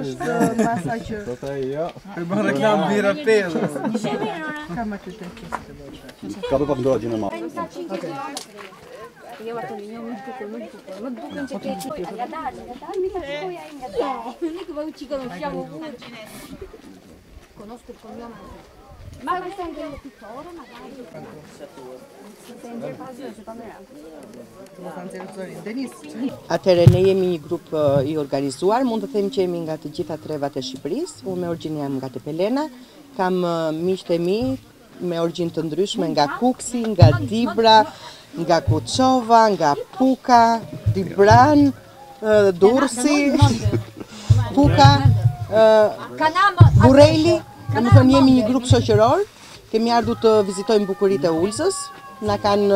është masa që... Për bën reklam bira pellë. Kam aty të qesë të bëjshë. Ka për pak ndohet gjene ma. Jo ato një më duken që ke qipi. Ja dalë, mi ta shkoja ai nga ta. Niku vau chico non siamo. Conosco il cognome. Ma questo è anche il pittore, magari. Atëherë ne jemi një grup i organizuar, mund të them që jemi nga të gjitha trevat e Shqipërisë. Unë me origjinë jam nga Tepelena, kam miqtë e mi me origjinë të ndryshme nga Kuksi, nga Dibra, nga Kuçova, nga Puka, Dibran, Durrësi, Puka, Burreli. Domethënë jemi një grup shoqëror, kemi ardhur të vizitojmë bukuritë e Ulzës. Na kanë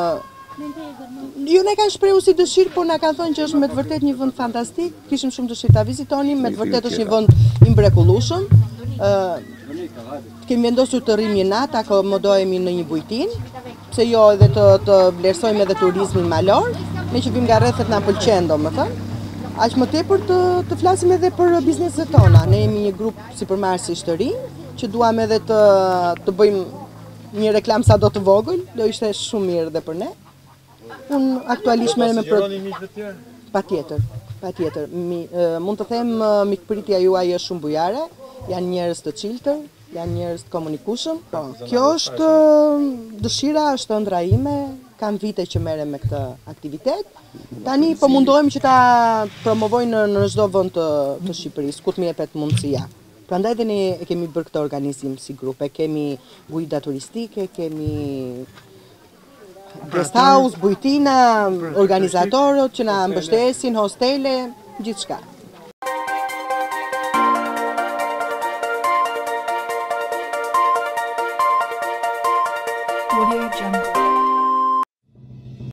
ne kanë shprehur si dëshirë, por na kanë thënë që është me të vërtet një vend fantastik. Kishim shumë dëshirë ta vizitonim, me të vërtet është një vend i mrekullueshëm. Kemi vendosur të rrim një natë, akomodohemi në një bujtin, pse jo edhe të vlerësojmë edhe turizmin malor, ne që vim nga rrethet na pëlqen domethënë. Aq më tepër të flasim edhe për bizneset tona. Ne jemi një grup sipërmarrësisht të rinj, që duam edhe të bëjmë një reklam sa do të vogël, do ishte shumë mirë dhe për ne. Unë aktualisht merrem me patjetër. Mund të them mikpritja juaj është shumë bujare, janë njerëz të çiltër, janë njerëz të komunikueshëm. Po, kjo është dëshira, është ëndra ime. Kam vite që merrem me këtë aktivitet. Tani po mundohem që ta promovoj në çdo vend të Shqipërisë, ku të më jepet mundësia. Prandaj dhe ne kemi bërë këtë organizim si grup. Kemi guida turistike, kemi guest house, bujtina, organizatorët që na mbështesin, hostele, gjithçka. Audio Jungle.